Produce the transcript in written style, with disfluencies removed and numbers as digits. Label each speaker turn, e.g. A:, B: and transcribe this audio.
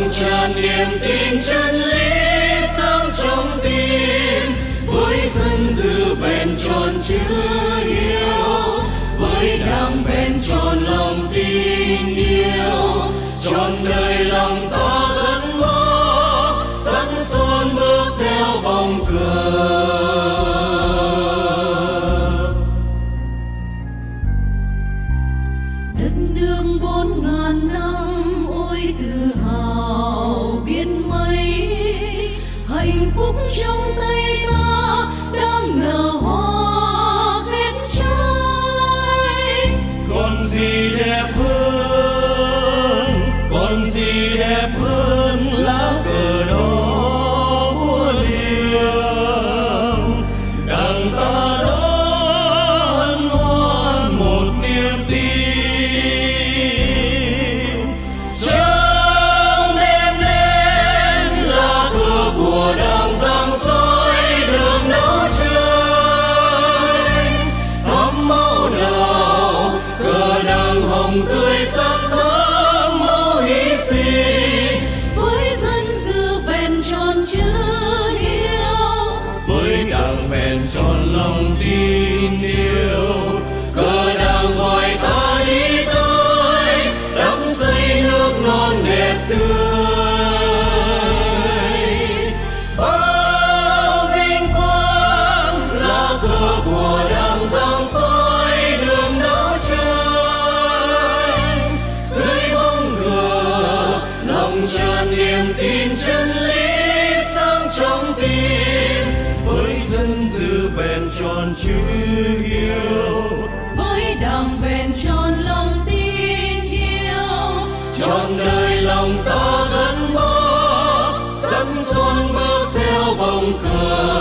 A: tràn niềm tin chân lý sáng trong tim, với dân dư vẹn tròn chữ hiếu, với đảng vẹn tròn lòng tin yêu, trọn đời lòng ta gắn bó, sẵn son bước theo bóng cờ.
B: Đất nước 4.000 năm ôi tự hào biết mấy, hạnh phúc trong tay ta đang nở hoa kết trái.
A: Còn gì đẹp hơn, còn gì đẹp hơn lá cờ đó múa liềm, đảng ta đó hân hoan một niềm tin. Trong đêm đến lá cờ của đảng giăng soi đường đấu tranh, thắm máu đào cờ đảng hồng tươi sắc thắm máu hy sinh,
B: Với dân dư vẹn tròn chữ hiếu,
A: với đảng vẹn tròn lòng tin yêu. Cờ đảng gọi ta đi tới đắm say nước non đẹp tươi. Bao vinh quang lá cờ của đảng giăng soi đường đấu tranh, dưới bóng cờ lòng tràn niềm tin chân lý sáng trong tim, với dân dư vẹn tròn chữ hiếu,
B: với đảng vẹn tròn lòng tin yêu,
A: trọn đời lòng ta gắn bó, sẵn son bước theo bóng cờ.